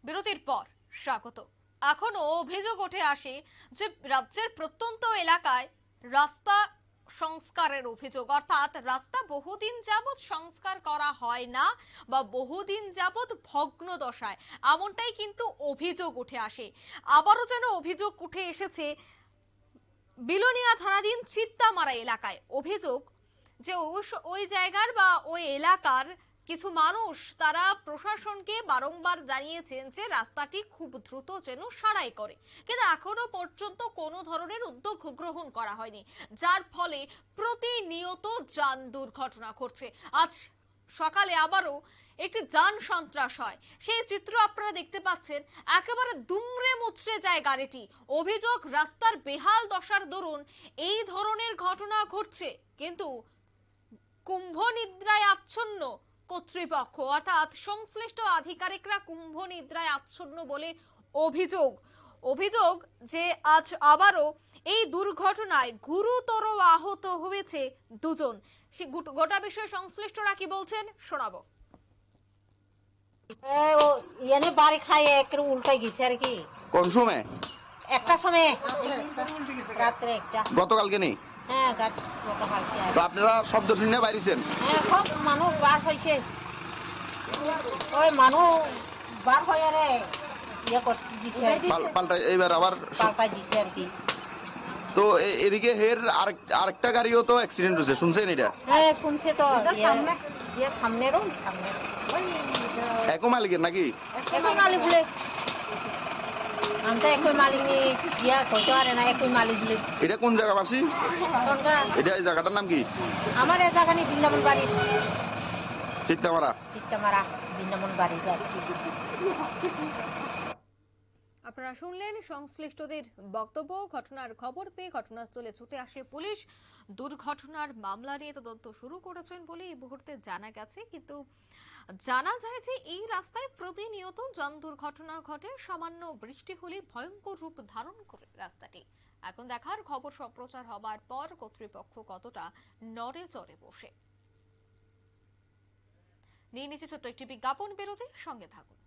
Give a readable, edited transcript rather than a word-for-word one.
বিরতির পর স্বাগত। এখনো অভিযোগ উঠে আসে যে রাজ্যের প্রত্যন্ত এলাকায় রাস্তা সংস্কারের অভিযোগ, অর্থাৎ রাস্তা বহুদিন যাবৎ সংস্কার করা হয় না বা বহুদিন যাবৎ ভগ্ন দশায়, এমনটাই কিন্তু অভিযোগ উঠে আসে। আবারও যেন অভিযোগ উঠে এসেছে বিলোনিয়া থানাধীন চিত্তামারা এলাকায়। অভিযোগ যে ওই জায়গার বা ওই এলাকার কিছু মানুষ তারা প্রশাসনকে বারংবার জানিয়েছেন যে রাস্তাটি খুব দ্রুত যেন সারাই করে, কিন্তু এখনো পর্যন্ত কোনো ধরনের উদ্যোগ গ্রহণ করা হয়নি, যার ফলে প্রতিনিয়ত যান দুর্ঘটনা ঘটছে। আজ সকালে আবারও একটি যান সন্ত্রাস হয়, সেই চিত্র আপনারা দেখতে পাচ্ছেন। একেবারে দুমড়ে মুচড়ে যায় গাড়িটি। অভিযোগ রাস্তার বেহাল দশার দরুন এই ধরনের ঘটনা ঘটছে, কিন্তু কুম্ভ নিদ্রায় আচ্ছন্ন কর্তৃপক্ষ, অর্থাৎ সংশ্লিষ্ট আধিকারিকরা কুম্ভ নিদ্রায় আচ্ছন্ন বলে অভিযোগ। অভিযোগ যে আজ আবারও এই দুর্ঘটনায় গুরুতর আহত হয়েছে দুজন। সে গোটা বিষয়ে সংশ্লিষ্টরা কি বলছেন শোনাবো। বাড়ি খায় একটু উল্টাই গেছে আর কি। কোন সময়? একটা সময় রাত্রে একটা। গতকালকে নেই? হ্যাঁ তো আপনারা শব্দ শুনে বাইরেছেন? হ্যাঁ, সব মানুষ বার হয়েছে। ওই মানুষ বার হয়ে রে ইয়ে করতে দিছে, পাল্টা এবার আবার পাল্টাই দিছে আর কি। তো এদিকে হের আরেকটা গাড়িও তো অ্যাক্সিডেন্ট হয়েছে, শুনছেন এটা? হ্যাঁ শুনছে তো, সামনেরও সামনে একই মালিকের নাকি? একই মালিক বলে। আমি তো একই মালিক নিয়ে ইয়া করতে পারে না, একই মালিক বলে। এটা কোন জায়গা বাসি? এটা এই জায়গাটার নাম কি? আমার এই জায়গা নিয়ে বৃন্দাবন বাড়ি। চিত্তামারা বৃন্দাবন বাড়ি। আপনারা শুনলেন সংশ্লিষ্টদের বক্তব্য। ঘটনার খবর পেয়ে ঘটনাস্থলে ছুটে আসে পুলিশ। দুর্ঘটনার মামলা নিয়ে তদন্ত শুরু করেছেন বলে এই মুহূর্তে জানা গেছে, কিন্তু জানা যায় যে এই রাস্তায় প্রতিনিয়ত যান দুর্ঘটনা ঘটে। সামান্য বৃষ্টি হলে ভয়ঙ্কর রূপ ধারণ করে রাস্তাটি। এখন দেখার খবর সম্প্রচার হবার পর কর্তৃপক্ষ কতটা নড়ে চড়ে বসে। নিয়ে নিচ্ছে ছোট্ট একটি বিজ্ঞাপন বিরতি, সঙ্গে থাকুন।